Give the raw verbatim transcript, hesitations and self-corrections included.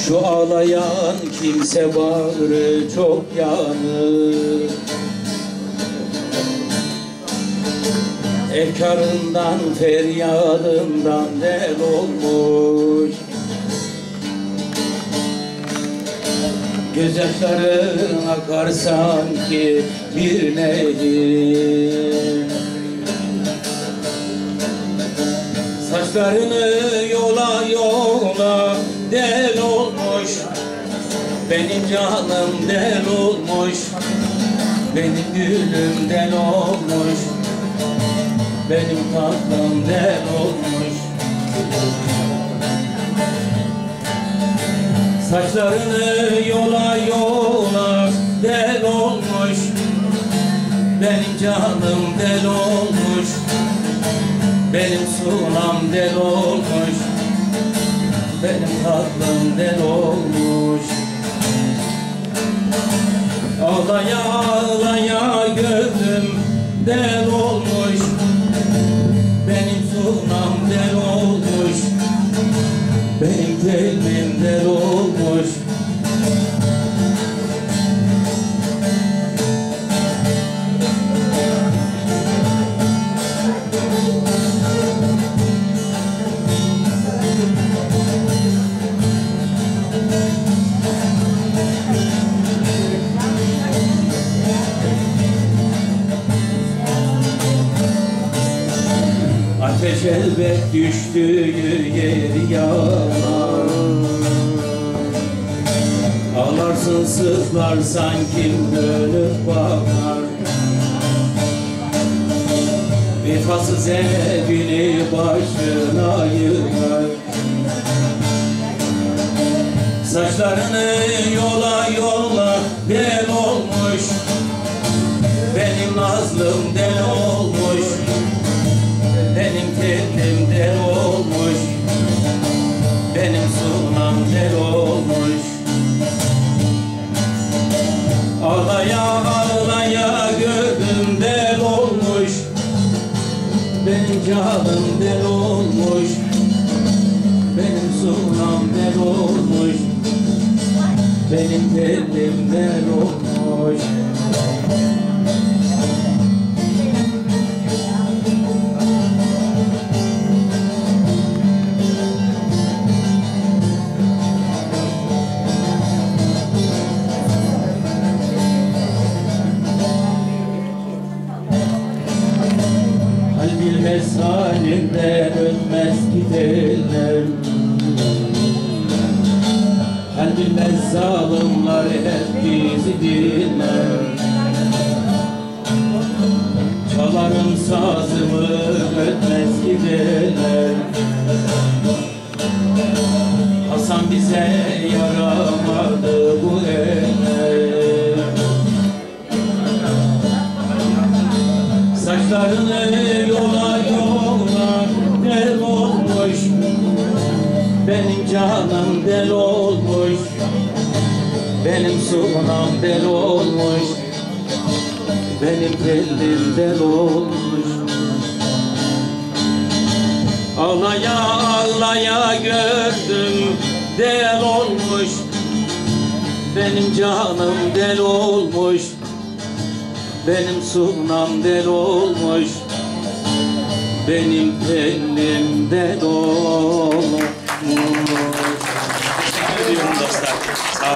Şu ağlayan kimse bağrı çok yanır. Efkarından, feryadından del olmuş. Gözyaşların akar sanki bir nehir. Saçlarını yola yola del olmuş. Benim canım del olmuş. Benim gülüm del olmuş. Benim tatlım del olmuş. Saçlarını yola yola del olmuş. Benim canım del olmuş. Benim sunam del olmuş. Benim tatlım del olmuş. Ağlaya ağlaya gözüm del olmuş. Benim sunam del olmuş. Benim telim del olmuş. Ateş elbet düştüğü yeri yanar. Ağlarsın sızlarsan kim dönüp bakar. Vefasız evini başına yıkar. Saçlarını yola yola del olmuş. Benim nazlım del olmuş. Benim telim del olmuş. Benim sunam del olmuş. Ağlaya ağlaya gördüm del olmuş. Benim canım del olmuş. Benim sunam del olmuş. Benim telim del olmuş. Bilmez halimden ölmez giderler. Hal bilmez zalimler hep bizi dinler. Çalarım sazımı ötmez giderler. Hasan bize yaramadı bu eller. Saçlarını yola yola del olmuş. Benim canım del olmuş. Benim sunam del olmuş. Benim telim del olmuş. Ağlaya ağlaya gördüm del olmuş. Benim canım del olmuş. Benim sunam del olmuş. Benim telim del olmuş. Teşekkür ediyorum dostlar.